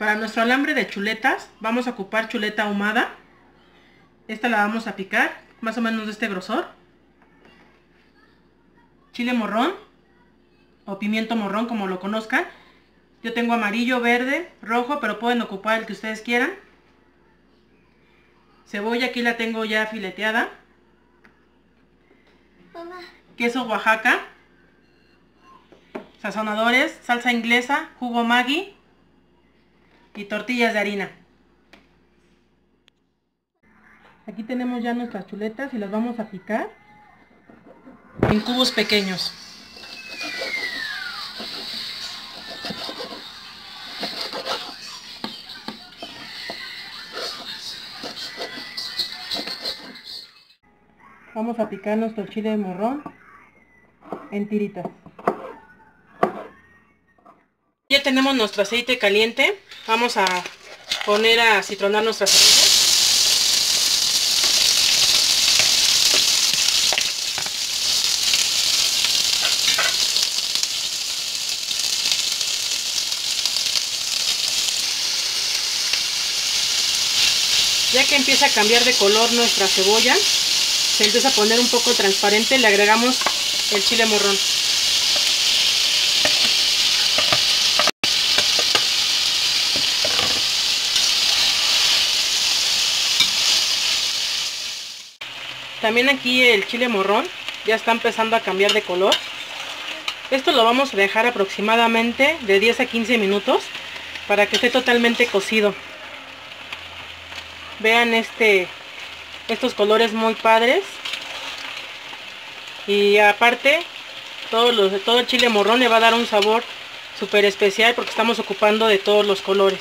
Para nuestro alambre de chuletas vamos a ocupar chuleta ahumada. Esta la vamos a picar, más o menos de este grosor. Chile morrón o pimiento morrón, como lo conozcan. Yo tengo amarillo, verde, rojo, pero pueden ocupar el que ustedes quieran. Cebolla, aquí la tengo ya fileteada. Mamá. Queso Oaxaca. Sazonadores, salsa inglesa, jugo Maggi y tortillas de harina. Aquí tenemos ya nuestras chuletas y las vamos a picar en cubos pequeños. Vamos a picar nuestro chile de morrón en tiritas. Ya tenemos nuestro aceite caliente. Vamos a poner a citronar nuestras cebollas. Ya que empieza a cambiar de color nuestra cebolla, se empieza a poner un poco transparente, le agregamos el chile morrón. También aquí el chile morrón ya está empezando a cambiar de color. Esto lo vamos a dejar aproximadamente de 10 a 15 minutos para que esté totalmente cocido. Vean estos colores muy padres. Y aparte, todo el chile morrón le va a dar un sabor súper especial porque estamos ocupando de todos los colores.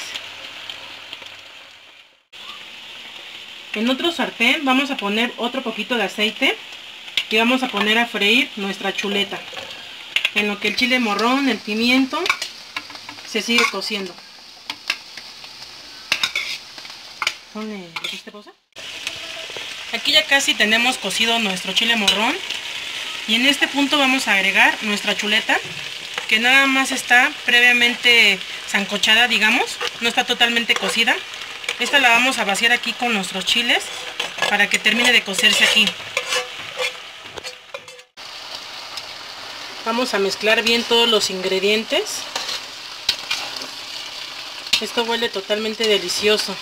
En otro sartén vamos a poner otro poquito de aceite y vamos a poner a freír nuestra chuleta. En lo que el chile morrón, el pimiento, se sigue cociendo. Aquí ya casi tenemos cocido nuestro chile morrón y en este punto vamos a agregar nuestra chuleta, que nada más está previamente sancochada, digamos, no está totalmente cocida. Esta la vamos a vaciar aquí con nuestros chiles para que termine de cocerse aquí. Vamos a mezclar bien todos los ingredientes. Esto huele totalmente delicioso.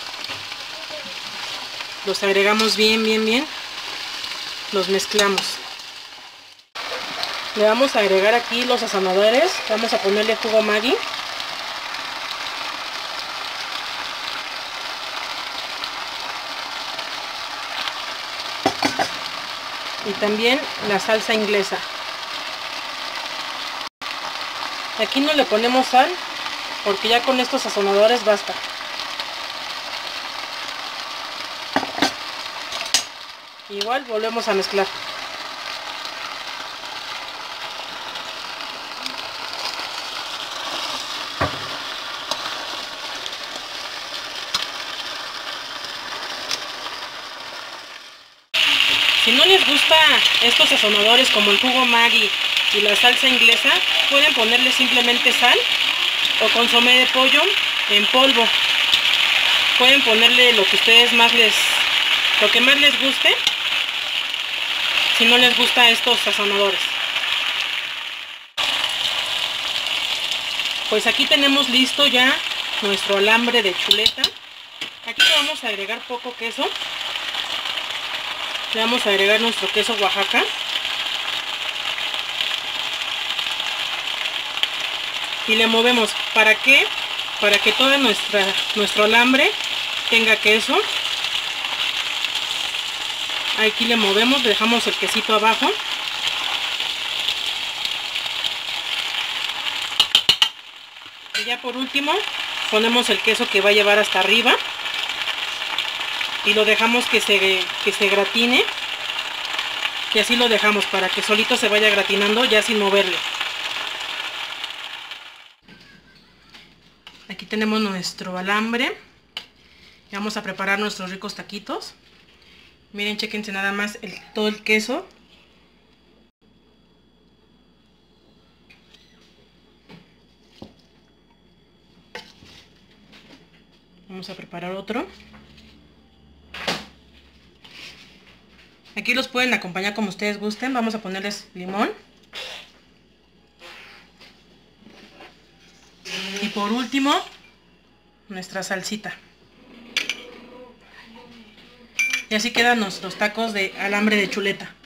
Los agregamos bien. Los mezclamos. Le vamos a agregar aquí los sazonadores. Vamos a ponerle jugo Maggi. Y también la salsa inglesa. Aquí no le ponemos sal porque ya con estos sazonadores basta. Igual volvemos a mezclar. Si no les gusta estos sazonadores como el jugo Maggi y la salsa inglesa, pueden ponerle simplemente sal o consomé de pollo en polvo. Pueden ponerle lo que ustedes más lo que más les guste. Si no les gusta estos sazonadores. Pues aquí tenemos listo ya nuestro alambre de chuleta. Aquí le vamos a agregar poco queso. Le vamos a agregar nuestro queso Oaxaca. Y le movemos. ¿Para qué? Para que todo nuestro alambre tenga queso. Aquí le movemos, dejamos el quesito abajo. Y ya por último ponemos el queso que va a llevar hasta arriba. Y lo dejamos que se gratine. Y así lo dejamos para que solito se vaya gratinando ya sin moverle. Aquí tenemos nuestro alambre. Y vamos a preparar nuestros ricos taquitos. Miren, chéquense nada más todo el queso. Vamos a preparar otro. Aquí los pueden acompañar como ustedes gusten. Vamos a ponerles limón. Y por último, nuestra salsita. Y así quedan nuestros tacos de alambre de chuleta.